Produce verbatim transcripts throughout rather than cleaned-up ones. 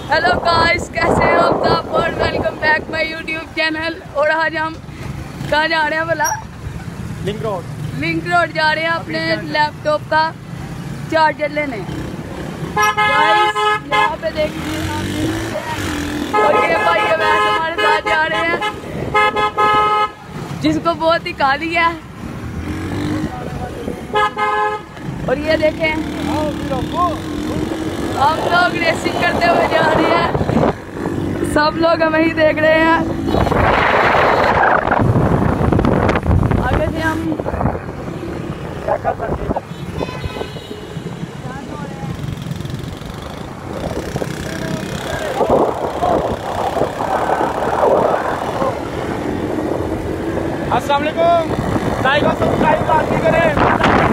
Hello guys, कैसे हो आप सब और welcome back my YouTube channel. और आज हम कहाँ जा रहे हैं भला? लिंक रोड लिंक रोड जा रहे हैं अपने लैपटॉप का चार्जर लेने। गाइस यहाँ पे देखिए और ये भाई ये वैसे हमारे साथ जा रहे हैं जिसको बहुत ही काली है। और ये देखें हम लोग रेसिंग करते हुए जा रहे हैं, सब लोग हमें ही देख रहे हैं। आगे से हम अस्सलाम वालेकुम, लाइक और सब्सक्राइब लाजमी करें।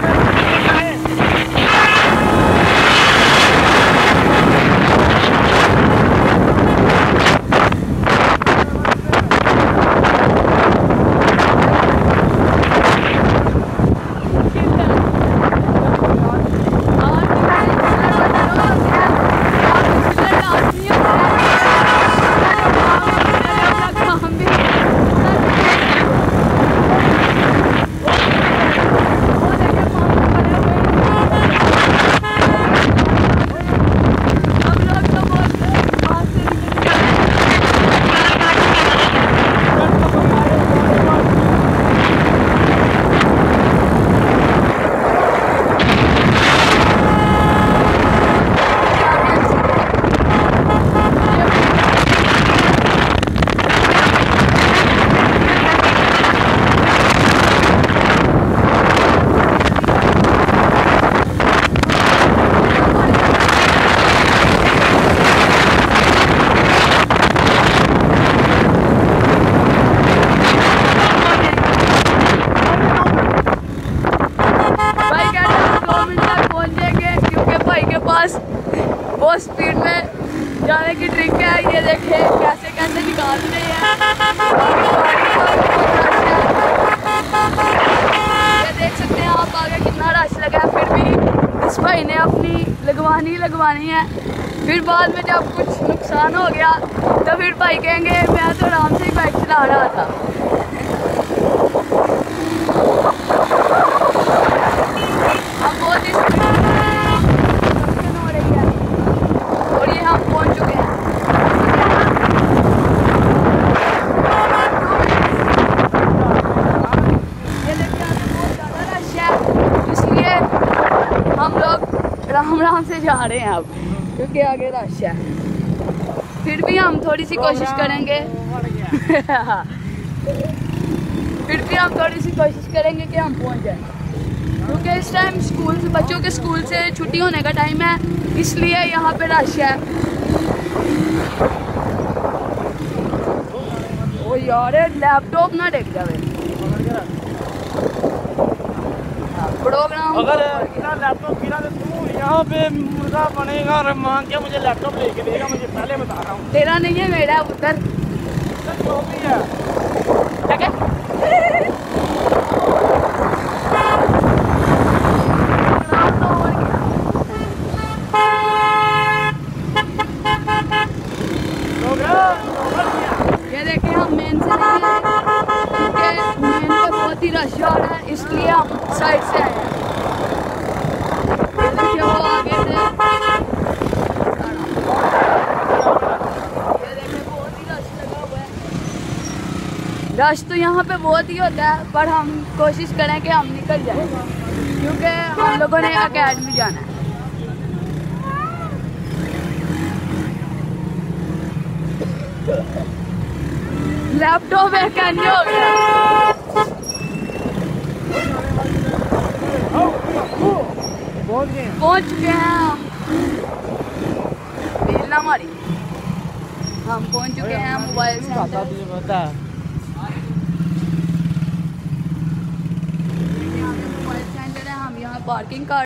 बहुत स्पीड में जाने की ट्रिक है। ये देखें कैसे कैसे निकाल रहे हैं। ये देख सकते हैं आप आगे कितना रश लगा है, फिर भी इस भाई ने अपनी लगवानी लगवानी है। फिर बाद में जब कुछ नुकसान हो गया तो फिर भाई कहेंगे मैं तो आराम से ही बाइक चला रहा था। अब बहुत ही राम राम से जा रहे हैं अब, क्योंकि आगे रश है। फिर भी हम थोड़ी सी कोशिश करेंगे फिर भी हम थोड़ी सी कोशिश करेंगे कि हम पहुंच जाएं, क्योंकि इस टाइम स्कूल से बच्चों के स्कूल से छुट्टी होने का टाइम है, इसलिए यहाँ पे रश है। ओ यार लैपटॉप ना देख जावे प्रोग्राम। अगर लैपटॉप गिरा तो तू यहाँ पे मुर्गा बनेगा और मांग के मुझे लैपटॉप लेके देगा, मुझे पहले बता रहा हूँ। तेरा नहीं है, मेरा उधर जो भी है ये देखें हम मेन से नहीं है, क्योंकि मेन पे बहुत ही रश हो रहा है, इसलिए हम साइड से आए हैं। ये देखिए वो आगे से ये देखें बहुत ही रश लगा हुआ है। रश तो यहाँ पे बहुत ही होता है, पर हम कोशिश करें कि हम निकल जाएं, क्योंकि हम लोगों ने अकेडमी जाना है। लैपटॉप एक कैंडी हो गया। पहुंच चुके हैं हम, ना मारी हम पहुंच चुके हैं मोबाइल सेंटर। मोबाइल सेंटर है, हम यहाँ पार्किंग कर